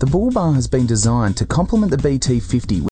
The bull bar has been designed to complement the BT50